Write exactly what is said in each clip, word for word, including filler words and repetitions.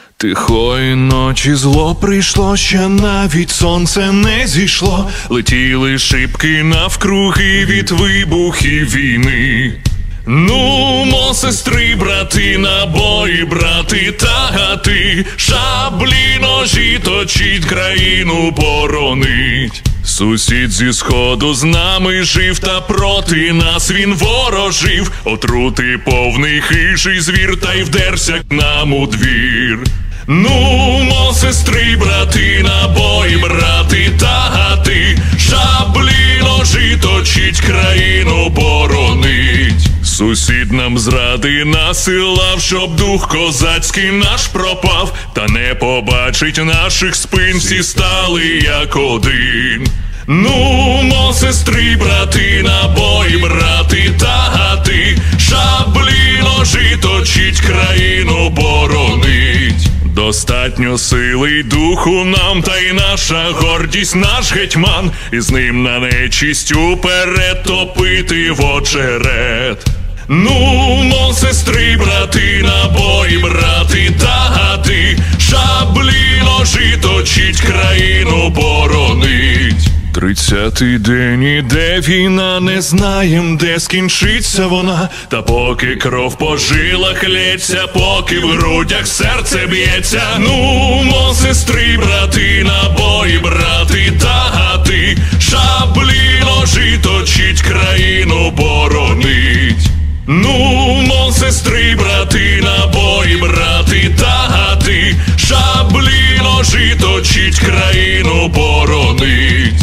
Тихої ночі зло прийшло, ще навіть сонце не зійшло. Летіли шибки навкруги від вибухів війни. Нумо, сестри, брати, набої, брати та гати, шаблі, ножі точить, країну боронить. Сусід зі сходу з нами жив, та проти нас він ворожив. Отрути повний хижий звір, та й вдерся к нам у двір. Нумо, сестри, брати, набої, брати та гати, шаблі, ножі точить, країну боронить. Сусід нам зради насилав, щоб дух козацький наш пропав, та не побачить наших спин, всі стали як один. Нумо, сестри, брати, набої, брати та гати, шаблі, ножі точить, країну боронить. Достатньо сили й духу нам, та й наша гордість, наш гетьман, і з ним на нечисть уперед топити в очерет. Нумо, сестри, брати, набої, брати та гати, шаблі, ножі точить, країну боронить. Тридцятий день іде війна, не знаєм, де скінчиться вона. Та поки кров по жилах лється, поки в грудях серце б'ється. Нумо, сестри, брати, набої, брати та гати, шаблі, ножі точить, країну боронить. Нумо, сестри, брати, набої, брати та гати, шаблі, ножі точить, країну боронить.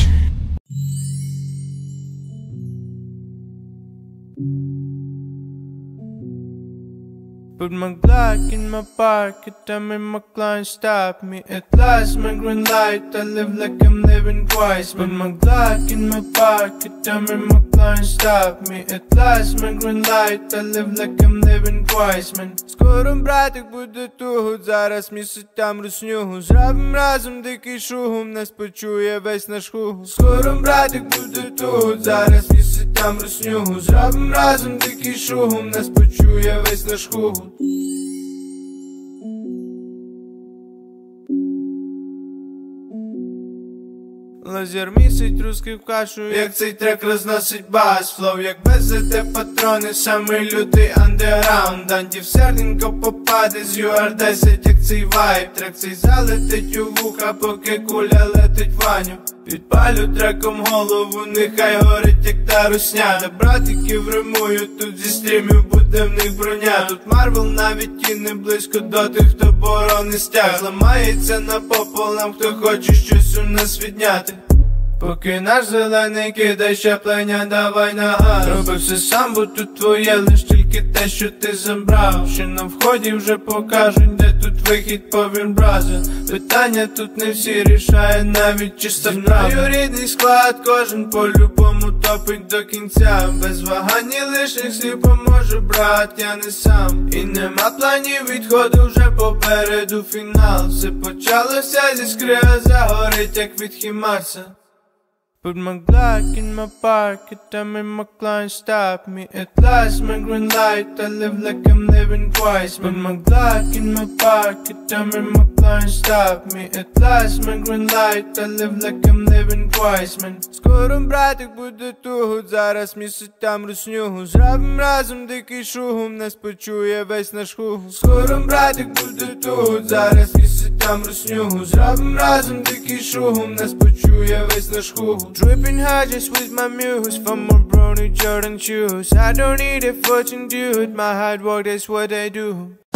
Put my Glock in my pocket, I'm in my client, stop me. At last, my green light, I live like I'm living twice. Put my Glock in my pocket, I'm in my client, stop me. At last, my green light, I live like I'm living twice, man. Скоро, братик, буде туго, зараз місяцям руснюгу. Зробим разом дикий шугум, нас почує весь наш хугу. Скоро, братик, буде туго, зараз місяцям руснюгу. Зробим разом дикий шугум, нас почує весь наш хугу. Лазер місить русский в кашу, як цей трек розносить бас. Флоу, як безете патрони, самий лютий андеграунд. Антів серденько попаде з ю ар десять, як цей вайб. Трек цей залетить у вуха, поки куля летить Ваню. Підпалю треком голову, нехай горить, як та русня. Та братиків римую, тут зі стрімів буде в них броня. Тут Марвел навіть і не близько до тих, хто борони стяг. Зламається напополам, хто хоче щось у нас відняти. Поки наш зелений кидай щеплення, давай на газ. Роби все сам, бо тут твоє лиш тільки те, що ти забрав. Ще на вході вже покажуть, де тут вихід по Вінбразу. Питання тут не всі рішає, навіть чиста правда. Знаю рідний склад, кожен по-любому топить до кінця. Без вагань і лишніх слів поможе, брат, я не сам. І нема планів відходу, вже попереду фінал. Все почалося зі скри, а загорить, як від Хімарса. Put my Glock in my pocket, I'm in my client, stop me. At last, my green light, I live like I'm living twice. Put my Glock in my pocket, I'm in my client, stop me. At last, my green light, I live like I'm living twice, man. Скоро, братик, буде туго, зараз місяцям руснюгу. Зробим разом дикий шугум, нас почує весь наш хугу. Скоро, братик, буде туго, зараз місяцям руснюгу. Зробим разом дикий шугум, нас почує весь наш хугу. Dripping hard just with my muse from my brony Jordan shoes. I don't need a fortune, dude, my hard work, that's what I do.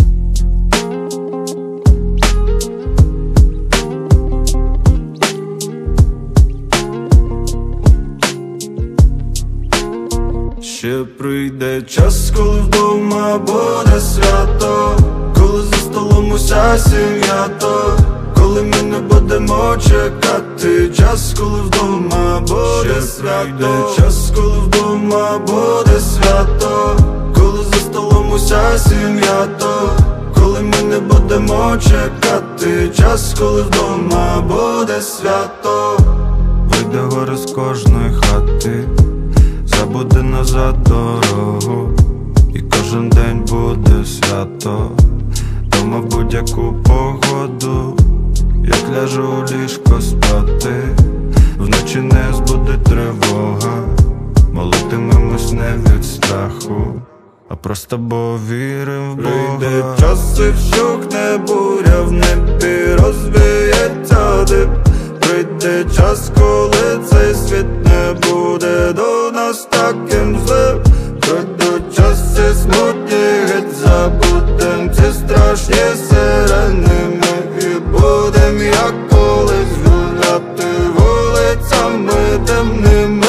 Ще прийде час, коли вдома буде свято, коли за столом уся сім'я, то коли ми не будемо чекати. Час, коли вдома буде свято. Прийде час, коли вдома буде свято, коли за столом уся сім'я, то коли ми не будемо чекати. Час, коли вдома буде свято. Вийде гори з кожної хати, забуде назад дорогу, і кожен день буде свято. Дома будь-яку погоду. Як ляжу у ліжко спати, вночі не збудить тривога. Молитимемось не від страху, а просто бо вірим в Бога. Прийде час і вщухне буря, в небі розвіється дим. Прийде час, коли цей світ не буде до нас таким злим. Пройдуть часи смутні, геть забудем ці страшні сирени. Ми і будем, як колись, гуляти вулицями темними.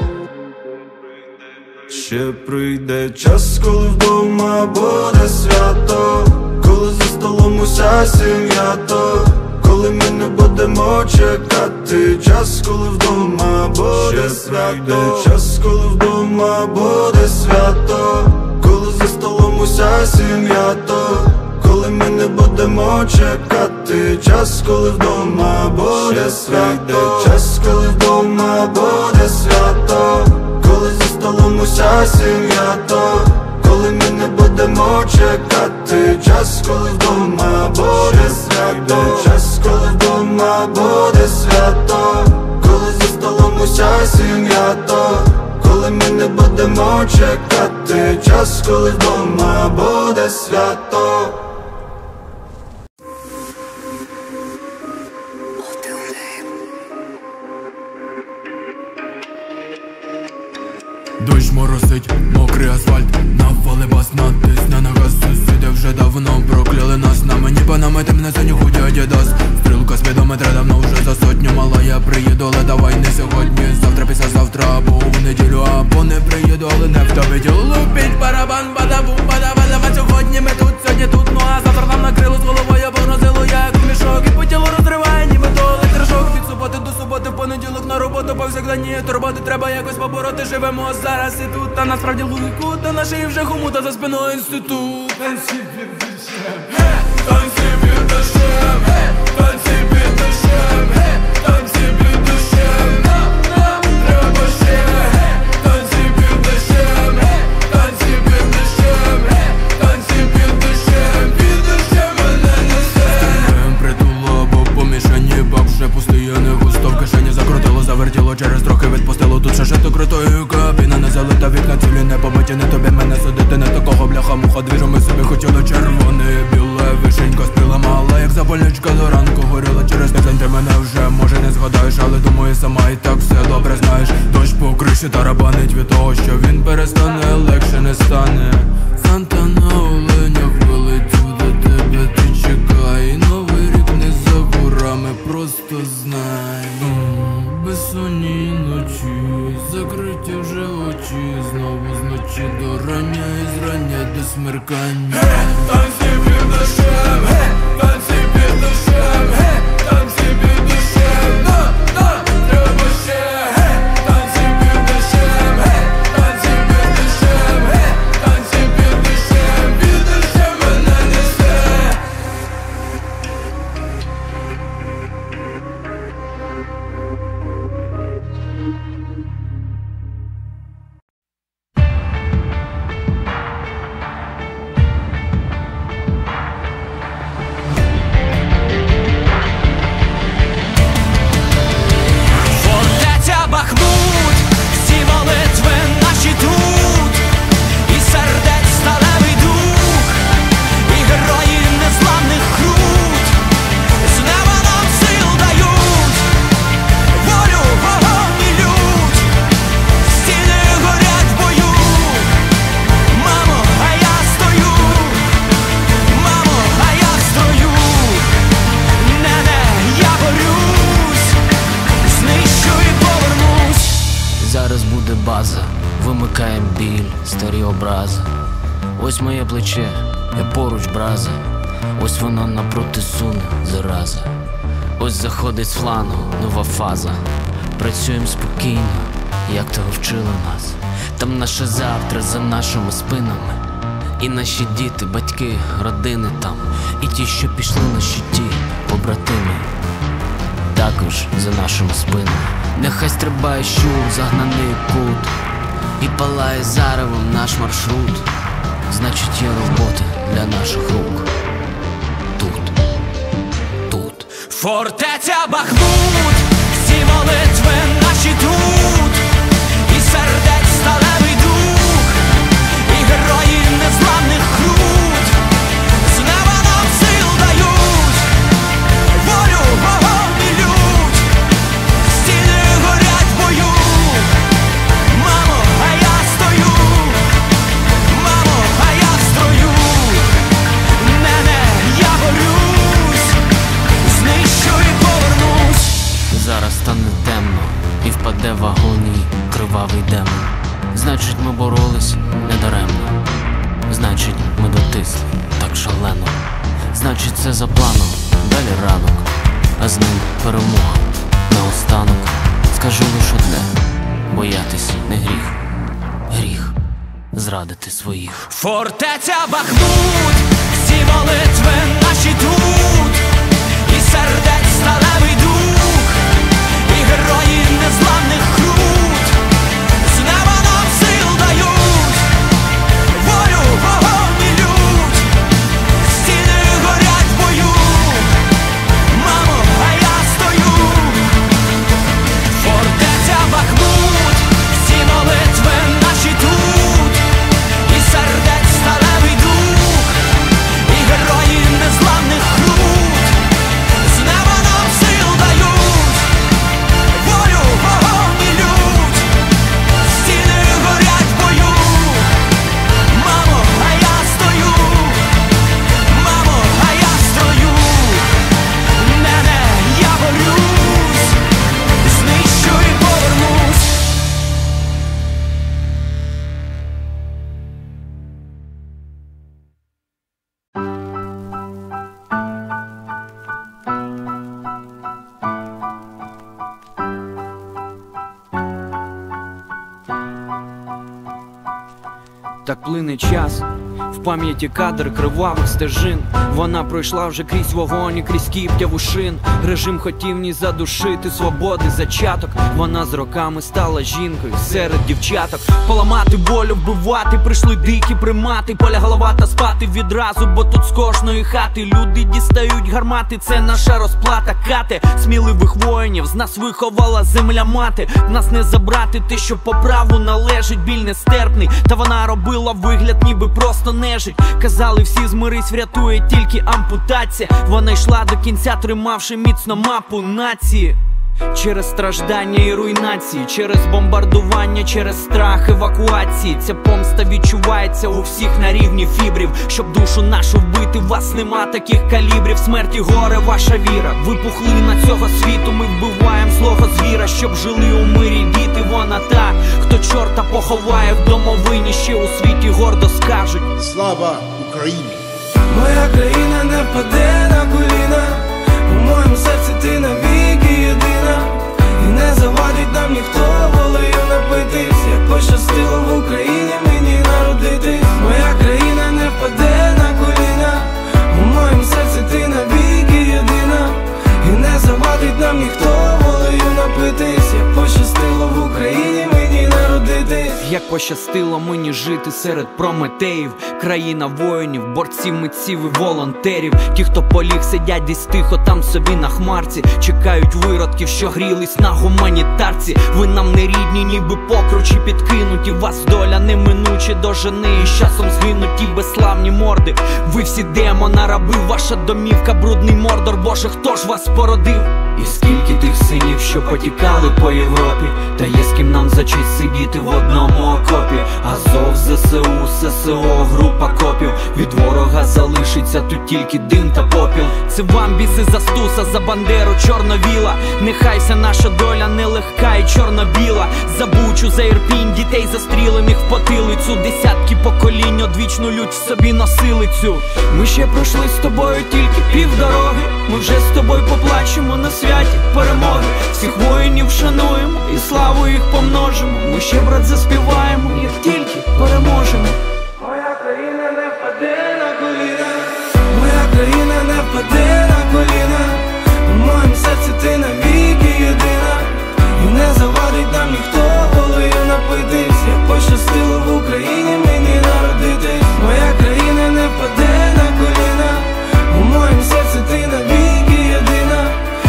Ще прийде час, коли вдома буде свято, коли за столом уся сім'я, то коли ми не будемо чекати. Час, коли вдома буде свято, час, коли вдома буде свято, коли за столом уся сім'я, то коли ми не будемо чекати. Час, коли вдома буде свято, час, коли вдома буде свято, коли за столом уся сім'я, то коли ми не будемо чекати. Час, коли вдома буде свято, час, коли вдома буде свято, коли за столом уся сім'я, то коли ми не будемо чекати. Час, коли вдома буде свято. Дощ моросить, мокрий асфальт, навали бас натисне на газ. Сусіди вже давно прокляли нас, на мені панами мене за нього дядя дасть. Стрілка спідометра давно вже за сотню, мала я приїду, але давай не сьогодні. Завтра, післязавтра, або в неділю, або не приїду, але не в тобі. Лупіть барабан, бада-бум, бада-бада. Сьогодні ми тут, сьогодні тут, ну а завтра нам накрило з головою, погрозило як мішок. І по тілу розриває, ніби то електрошок. Від суботи до суботи, в понеділок на роботу, повсякденні турботи треба якось побороти. Живемо зараз і тут, та насправді луйку, та на шиї вже хомута, за спиною інститут. Танці під дощем, танці під дощем, танці під дощем, танці під дощем, нам, нам треба ще. Танці під дощем, танці під дощем, танці під дощем, під дощем мене несе. Стріляєм притуло, бо помішані, бак вже пустий, я не густо в кишені закрутило, завертіло, через трохи відпустило. Тут шашето крутою кабіна не залита, вікна цілі не побиті, не тобі мене судити, не такого бляха-муха двіжу. Ми собі хотіли червоне, біле, вишенька спіла мала, як запальничка до ранку горіла. Через тиждень ти мене вже, може, не згадаєш, але думаю сама і так все добре знаєш. Дощ по криші тарабанить від того, що він перестане, легше не стане. Санта на оленях вилетів до тебе, ти чекай. Новий рік не за горами, просто знай. Безсонні ночі, закриті вже очі, знову зночі до рання і зрання до смеркання. Танці під дощем, танці під дощем, танці під дощем, нам, нам треба ще. Танці під дощем, танці під дощем, танці під дощем, під дощем мене несе. Вимикаєм біль, старі образи. Ось моє плече, я поруч браза. Ось воно напроти суне, зараза. Ось заходить з флангу нова фаза. Працюєм спокійно, як того вчили нас. Там наше завтра за нашими спинами. І наші діти, батьки, родини там. І ті, що пішли на щиті, побратими, також за нашими спинами. Нехай стрибає щур, загнаний кут, і палає заревом наш маршрут. Значить є робота для наших рук. Фортеця Бахмут, всі молитви наші тут, і сердець сталевий дух, і герої незламних крут, з неба нам сил дають, волю, вогонь і лють, стіни горять в бою. Мамо, а я стою, мамо, а я в строю, мене, я борюсь, знищу і повернусь. Зараз стане темно і впаде в агонії кривавий демон. Значить, ми боролись недаремно, значить, ми дотисли так шалено, значить, це за планом, далі ранок, а з ним перемога. Наостанок скажу лиш одне: боятись не гріх, гріх зрадити своїх. Фортеця Бахмут, всі молитви наші тут, і сердець сталевий дух, і герої незламних крут, з неба нам сил дають, волю, вогонь і лють, стіни горять в бою. Мамо, а я стою. Фортеця Бахмут, всі молитви наші тут, і сердець сталевий дух, і герої незламних крут, з неба нам сил дають, волю, вогонь і лють, стіни горять в бою. Мамо, а я стою, мамо, а я строю, мене, я борюсь, знищу і повернусь. Так плине час, в пам'яті кадр кривавих стежин. Вона пройшла вже крізь вогонь і крізь кіптяву шин. Режим хотів в ній задушити свободи зачаток. Вона з роками стала жінкою серед дівчаток. Поламати волю, вбивати, прийшли дикі примати. Полягала та спати відразу, бо тут з кожної хати люди дістають гармати. Це наша розплата, кати сміливих воїнів з нас виховала земля мати. Нас не забрати те, що по праву належить. Біль нестерпний, та вона робила вигляд, ніби просто нежить. Казали всі, змирись, врятує тільки ампутація. Вона йшла до кінця, тримавши міцно мапу нації. Через страждання і руйнації, через бомбардування, через страх евакуації. Ця помста відчувається у всіх на рівні фібрів. Щоб душу нашу вбити, вас нема таких калібрів. Смерті горе ваша віра, ви пухлина цього світу. Ми вбиваємо злого звіра, щоб жили у мирі діти. Вона та, хто чорта поховає в домовині, ще у світі гордо скажуть: слава Україні! Моя країна не впаде на коліна, у моєму серці ти навіки єдина, і не завадить нам ніхто волею напитись. Як пощастило в Україні мені народитись. Моя країна не впаде на коліна, у моєму серці ти навіки єдина, і не завадить нам ніхто волею напитись. Як пощастило в Україні мені народитись. Як пощастило мені жити серед прометеїв. Країна воїнів, борців, митців і волонтерів. Ті, хто поліг, сидять десь тихо там собі на хмарці. Чекають виродків, що грілись на гуманітарці. Ви нам не рідні, ніби покручі підкинуті. Вас доля неминуче дожени, і з часом згинуть ті безславні морди. Ви всі демона, раби, ваша домівка брудний мордор. Боже, хто ж вас породив? І скільки тих синів, що потікали по Європі, та є з ким нам за честь сидіти в одному окопі. Азов, ЗСУ, ССО, група копів. Від ворога залишиться тут тільки дим та попіл. Це вам біси за Стуса, за Бандеру, Чорновіла. Нехай вся наша доля нелегка і чорно-біла. За Бучу, за Ірпінь, дітей застрілених в потилицю. Десятки поколінь одвічну лють в собі носили цю. Ми ще пройшли з тобою тільки півдороги. Ми вже з тобою поплачемо на святі перемоги. Всіх воїнів шануємо і славу їх помножимо. Ми ще, брат, заспіваємо, як тільки переможемо. Моя країна не впаде на коліна, моя країна не впаде на коліна, у моєму серці ти навіки єдина, і не завадить нам ніхто волею напитись. Як пощастило в Україні мені народитись. Моя країна не впаде на коліна, у моєму серці ти навіки єдина,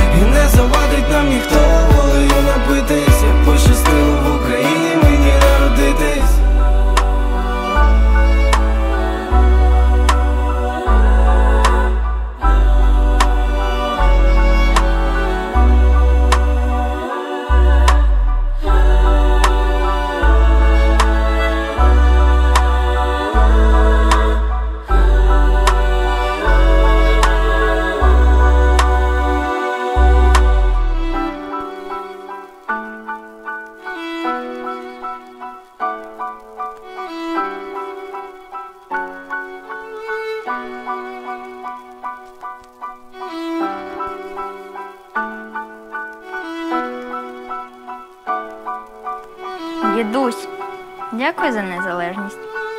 Дідусь, дякую за незалежність.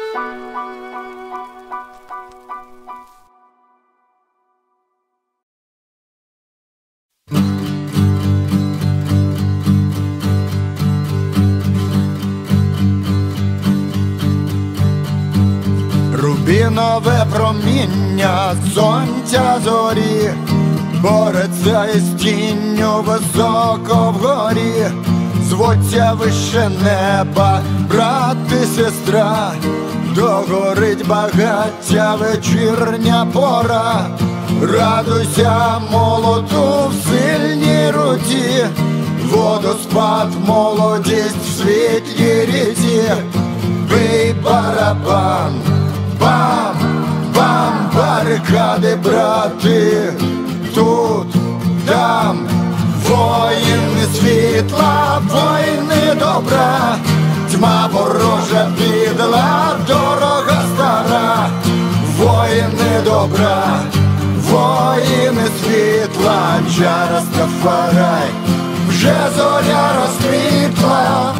Рубінове проміння сонця зорі бореться із тінню високо вгорі. Звуться вище неба, брат і сестра, догорить багаття вечірня пора. Радуйся молоту в сильній руці, водоспад, молодість в світлій ріці. Бий барабан, бам, бам, барикади, брати, тут, там. Воїни світла, воїни добра, тьма ворожа підла, дорога стара. Воїни добра, воїни світла, Джа Растафарай, вже зоря розквітла.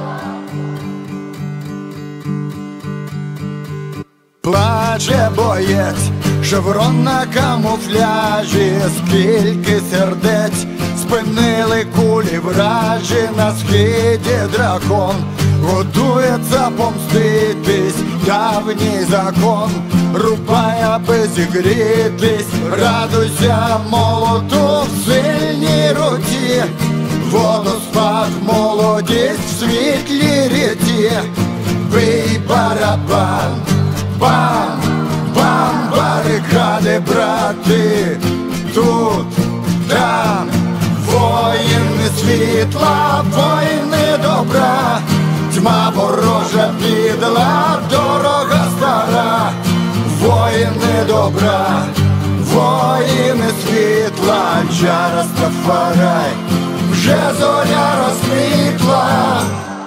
Плаче боєць, шеврон на камуфляжі, скільки сердець спинили кулі вражі. На схиді дракон готується помститись, давній закон рубає, аби зігрітись. Радуйся молоту в сильній руці, водоспад, молодість в світлій ріці. Бий барабан, бам, бам, барикади, брати, тут, там. Воїни світла, воїни добра, тьма ворожа підла, дорога стара. Воїни добра, воїни світла, Джа Растафарай, вже зоря розквітла.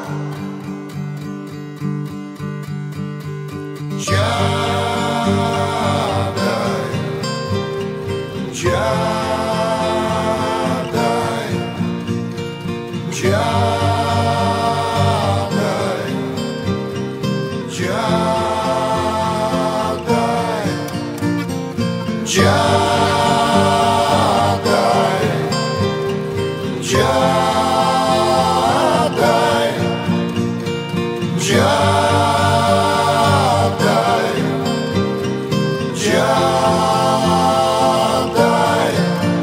Джадай, Джадай, Джадай, Джадай, Джадай, Джадай, Джадай.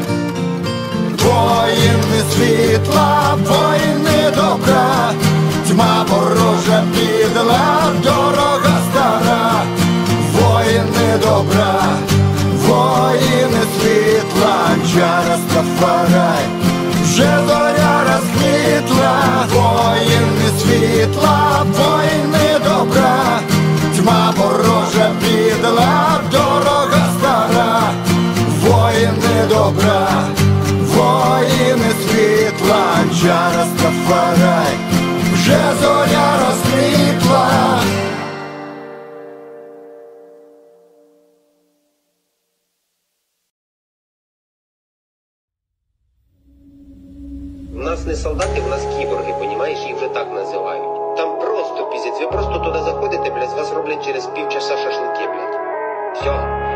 Воїни світла, воїни добра, тьма ворожа підла, дорога стара. Воїни добра, воїни світла, Джа Растафарай, вже зоря розквітла. Воїни світла, воїни добра, тьма ворожа підла, дорога стара. Воїни добра, воїни світла, Джа Растафарай, вже зоря розквітла. У нас не солдати, у нас кіборги, понімаєш, їх вже так називають. Там просто піздець, ви просто туди заходите, блядь, з вас роблять через півчаса шашлики, блядь. Все.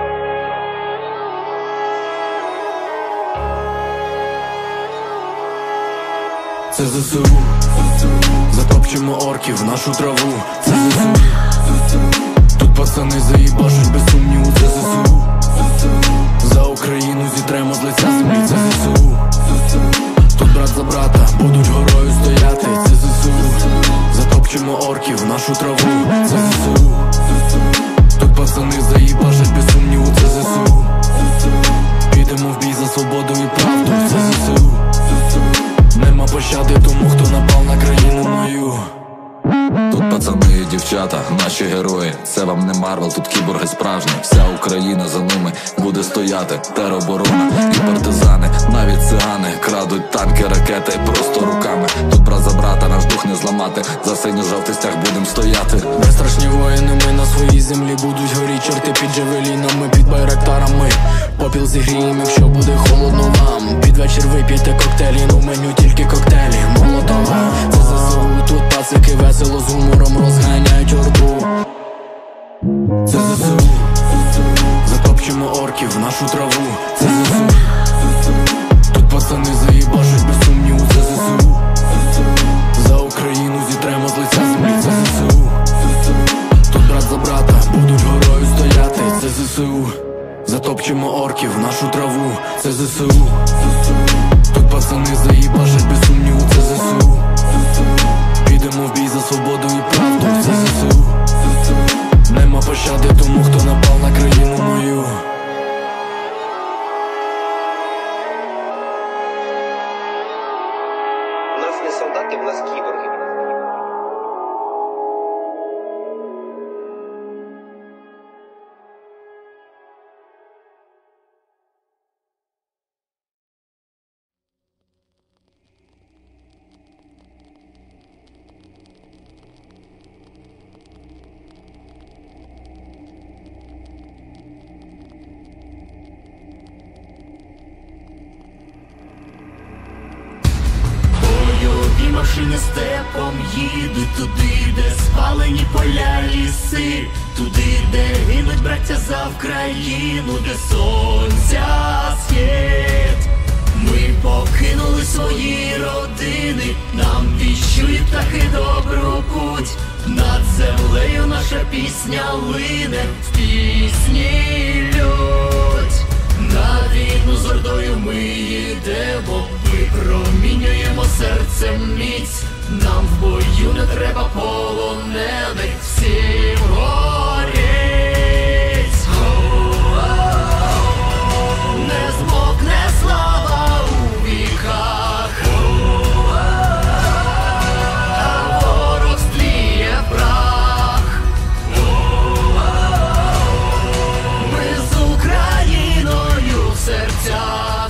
Це ЗСУ, затопчемо орків в нашу траву. Це ЗСУ, тут пацани заїбашуть без сумніву. Це ЗСУ, за Україну зітремо з лиця землі. Це ЗСУ, тут брат за брата будуть горою стояти. Це ЗСУ, затопчемо орків в нашу траву. Це ЗСУ, тут пацани заїбашать без сумніву. Це ЗСУ, підемо в бій за свободу і правду. Це ЗСУ, нема пощади тому, хто напав на країну мою. Тут пацани і дівчата, наші герої. Це вам не Марвел, тут кіборги справжні. Вся Україна за ними буде стояти. Тероборона і партизани, навіть цигани крадуть танки, ракети просто руками. Тут брат за брата, наш дух не зламати. За синьо-жовтий стяг будем стояти. Безстрашні воїни, ми на своїй землі будуть горіть. Чорти під джавелінами, під байрактарами. Попіл зігрієм, якщо буде холодно вам. Під вечір випійте коктейлі, ну в меню тільки коктейлі Молотова. Це ЗСУ, тут пацики весело з ЗСУ. Тут пацани заїбашать без сумніву, це ЗСУ. Підемо в бій за свободу і правду, це ЗСУ. Нема пощади тому, хто напав на країну мою. У нас не солдати, в нас кіборги. Машини степом їдуть туди, де спалені поля, ліси, туди, де гинуть браття за Вкраїну, де сонця схід. Ми покинули свої родини, нам віщують птахи добру путь. Над землею наша пісня лине, в пісні лють. На війну з ордою ми їдемо, випромінюємо серцем міць. Нам в бою не треба полонених, всім горіть. Не змокне слава у віках, а ворог стліє прах. Ми з Україною в серцях,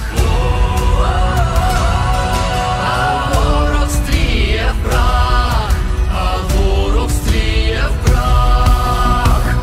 а ворог стліє прах, а ворог стліє прах.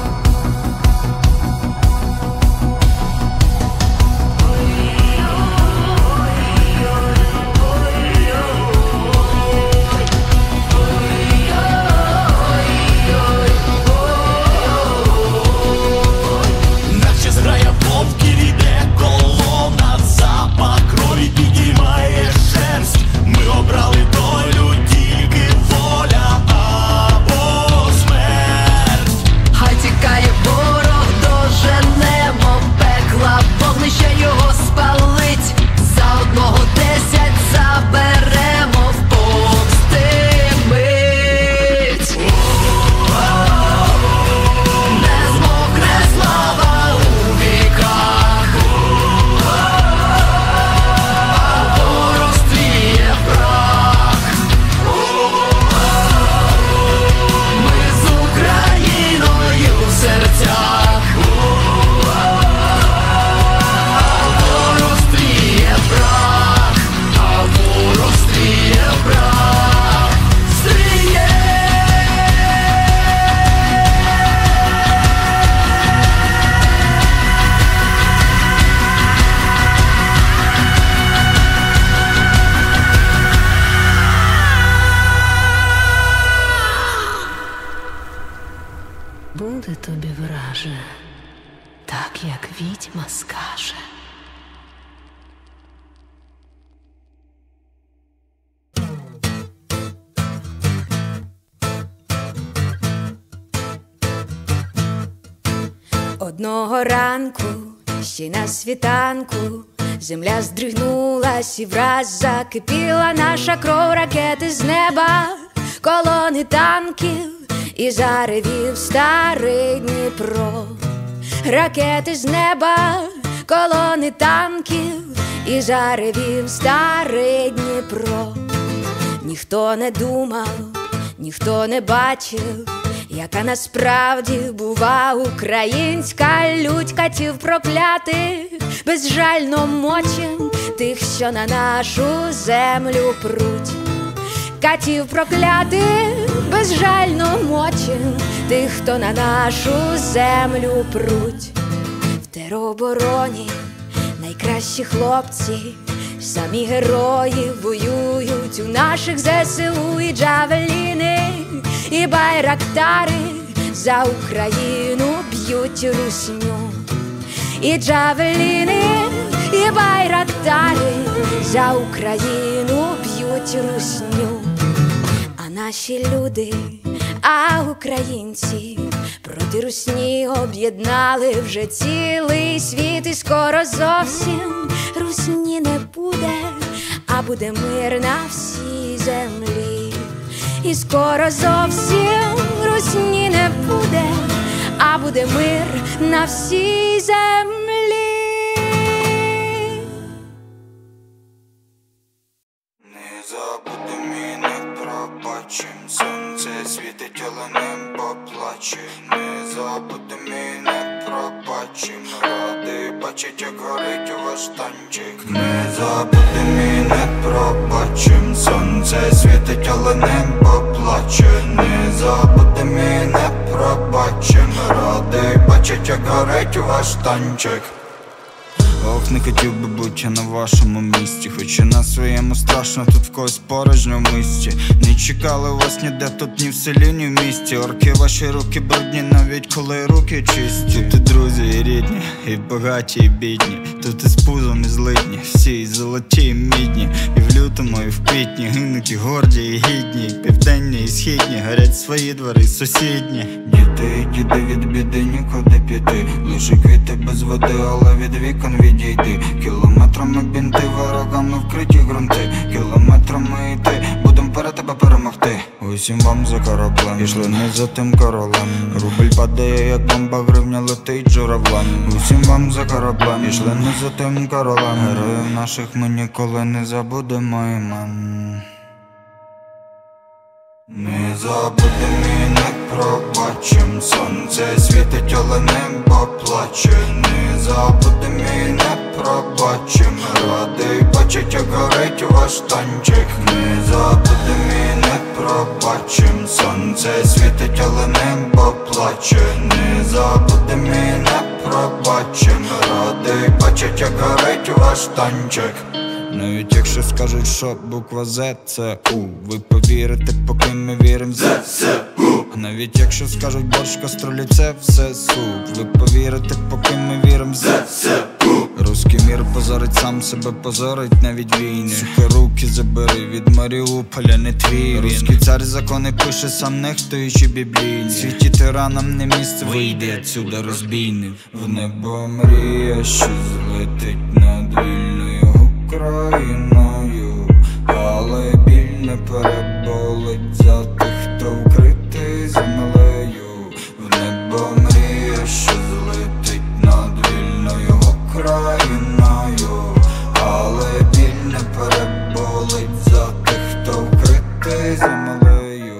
Наче зграя вовків іде колона, запах крові підіймає шерсть. Ми обрали долю, тільки воля або смерть. Хай тікає ворог, доженемо пекла, вогнище його спалить. За одного десять заберемо в помсти мить. Не змокне слава у віках, а ворог стліє прах. Ми з Україною в серцях, а ворог стліє прах, а ворог стліє прах. Стріє. Буде тобі враже, так як відьма скаже. Одного ранку, ще на світанку, земля здригнулась і враз закипіла наша кров. Ракети з неба, колони танків, і заревів старий Дніпро. Ракети з неба, колони танків, і заревів старий Дніпро. Ніхто не думав, ніхто не бачив, яка насправді бува українська лють. Катів проклятих безжально мочим тих, що на нашу землю пруть. Катів проклятих безжально мочим тих, хто на нашу землю пруть. В теробороні найкращі хлопці, самі герої воюють у наших ЗСУ. І джавеліни, і байрактари за Україну б'ють русню. І джавеліни, і байрактари за Україну б'ють русню. А наші люди, а українці проти Проти русні об'єднали вже цілий світ, і скоро зовсім русні не буде, а буде мир на всій землі. І скоро зовсім русні не буде, а буде мир на всій землі. Не забудем і не пробачим, сонце світить, але не поплаче. Не забудем і не пробачим, радий бачить, як горить ваш танчик. Не забудем і не пробачим, сонце світить, але не поплаче. Не забудем і не пробачим, радий бачить, як горить ваш танчик. Ох, не хотів би бути я на вашому місці, хоч і на своєму страшно, тут в когось порожньо в місті. Не чекали вас ніде, тут ні в селі, ні в місті. Орки, ваші руки брудні, навіть коли руки чисті. Тут і друзі, і рідні, і багаті, і бідні. Тут і з пузом, і злидні, всі і золоті, і мідні. І в лютому, і в квітні гинуть і горді, і гідні. І південні, і східні, горять свої двори, і сусідні. Діти і діди, від біди нікуди піти. Лише квіти без води, але від вікон відійди. Кілометрами бінти, ворогами вкриті ґрунти. Кілометрами йти, будем перед тебе перемогти. Усім вам за кораблем, пішли не за тим королем. Рубль падає, як бомба, гривня летить журавлем. Усім вам за кораблем, пішли не за тим королем. Героїв наших ми ніколи не забудемо імен. Не забудем і не пробачим, сонце світить, але небо плаче. Не забудем і не пробачим, радий бачить, як горить ваш танчик. Не забудем і не пробачим, сонце світить, але небо плаче. Не забудем і не пробачим, радий бачить, як горить ваш танчик. Навіть якщо скажуть, що буква З це У, ви повірите, поки ми вірим в ЗСУ. Навіть якщо скажуть борщ, каструлі це все суп, ви повірите, поки ми вірим в ЗСУ. Руський мір позорить сам себе, позорить навіть війни. Сука, руки забери, від Маріуполя не твій. Руський цар закони пише, сам нехтуючи біблійні. Світі тиранам не місце, вийди отсюда, розбійник. В небо мрія, що злетить над вільною Україною, але біль не переболить за тих, хто вкритий землею. В небо мрія, що злетить над вільною Україною, але біль не переболить за тих, хто вкритий землею.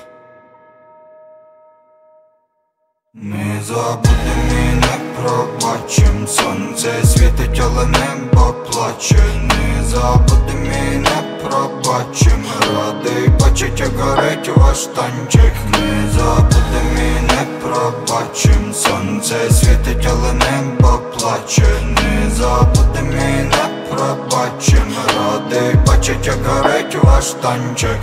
Не забудем і не пробачим, сонце світить, але небо плаче. Не забудем і не пробачим, радий бачить, як горить ваш танчик. Не забудем і не пробачим, сонце світить, але небо плаче. Не забудем і не пробачим, радий бачить, як горить ваш танчик.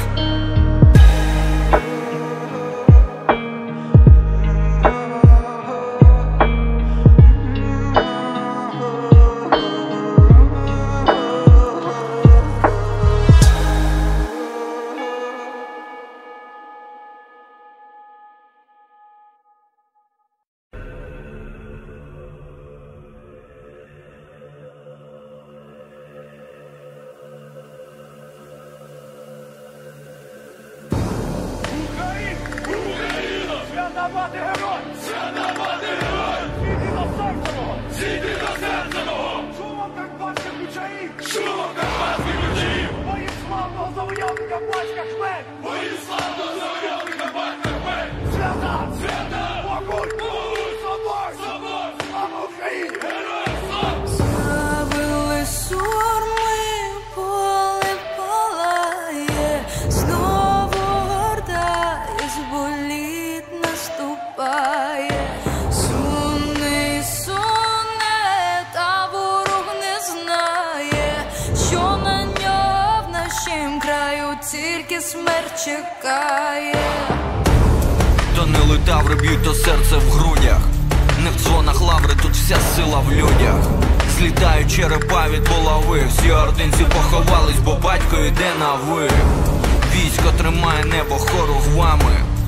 Тільки смерть чекає. То не летаври б'ють, то серце в грудях. Не в дзвонах лаври, тут вся сила в людях. Злітають черепа від булави. Всі ординці поховались, бо батько йде на ви. Військо тримає небо хоругвами.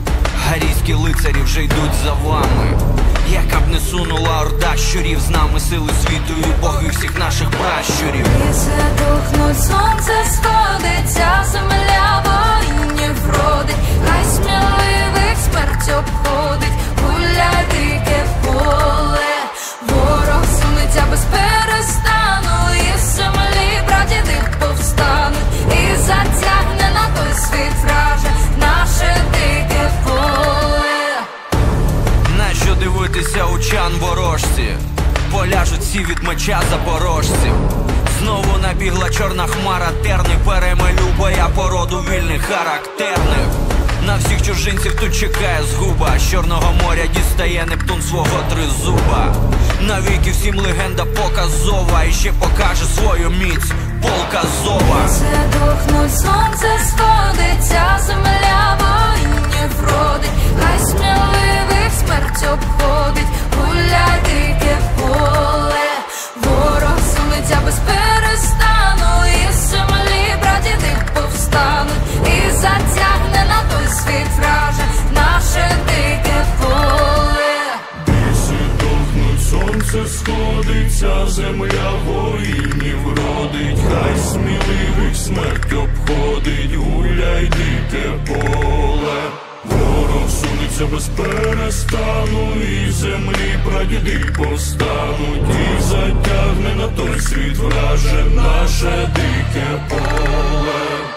Арійські лицарі вже йдуть за вами. Яка б не сунула орда щурів, з нами сили світу і боги всіх наших пращурів. Ліси тухнуть, сонце сходиться, земля воїнів родить, хай сміливих смерть обходить, гуляй дике поле. Ворог сунеться без перестану, і з землі прадіди повстануть, і затягне на той світ враже наше дике поле. Нащо дивитися очан ворожці? Поляжуть всі від меча запорожців. Знову набігла чорна хмара, терни перемелю боя породу вільних характерних. На всіх чужинців тут чекає згуба, з Чорного моря дістає Нептун свого тризуба. Навіки всім легенда показова, і ще покаже свою міць полк Азова. Ліси тухнуть, сонце сходиться, земля воїнів родить, хай сміливих смерть обходить, гуляй дике поле. Ворог сунеться без перестану, і з землі прадіди повстануть, і затягне на той світ враже наше дике поле. Ліси тухнуть, сонце сходиться, земля воїнів родить, хай сміливих смерть обходить, гуляй дике поле. Ворог сунеться без перестану, і землі прадіди повстануть, і затягне на той світ враже наше дике поле.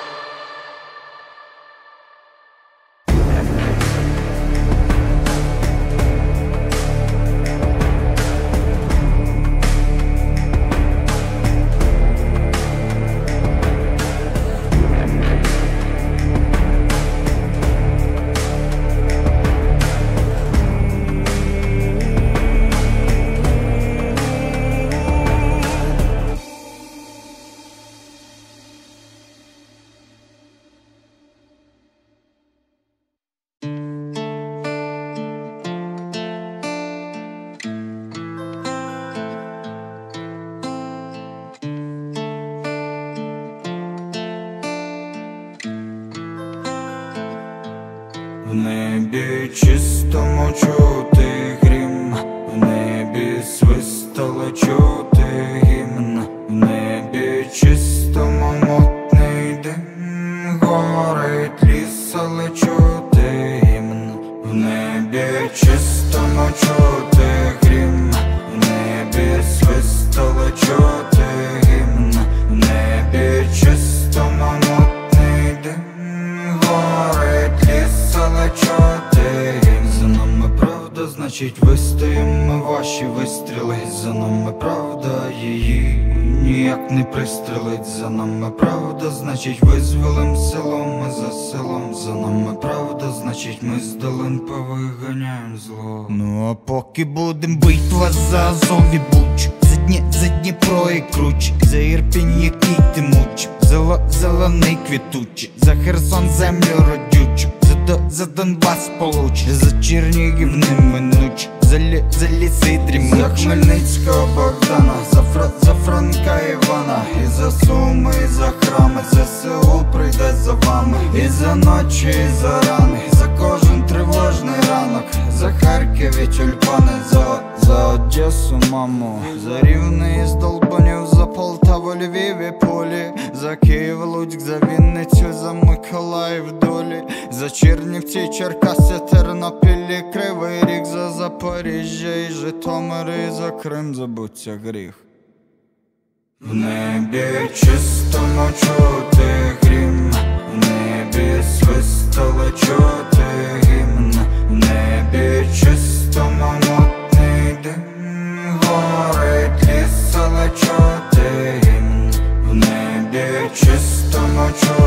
В небі чистому чути грім, в небі свистало чути гімн, в небі чистому мутний дим, горить ліс, але чути гімн, в небі чистому чути грім, в небі свистало чути гімн, в небі чистому мутний дим, горить ліс, але чути гімн. За нами правда, значить вистоїмо ваші вистріли, за нами правда, її ніяк не пристрелить. За нами правда, значить визволим село, ми за селом. За нами правда, значить ми з долин повиганяєм зло. Ну а поки будем битва за Азов і Буч, за Дні, за Дніпро і Круч, за Ірпінь, який ти муч, за зелений квітучий, за Херсон землю родючу, за, до, за Донбас получ, за Чернігів неминуч, за, лі, за ліси дрімучі, за Хмельницького Богдана, за, Фра, за Франка Івана, і за Суми, і за храми, за село прийде за вами, і за ночі, і за рани, за кожен тривожний ранок, за Харків і тюльпани, за, за Одесу, маму, за Рівне із Долбанів, за Полтаву, Львів і Полі, за Київ, Луцьк, за Вінницю, за Миколаїв, долі, за Чернівці, Черкаси, Тернопіль, Кривий Ріг, за Запоріжжя і Житомир, і за Крим забуться гріх. В небі чистому чути грім, в небі свистало чути гімн, в небі чистому мутний дим, горить ліс, але чути гімн, в небі чистому чути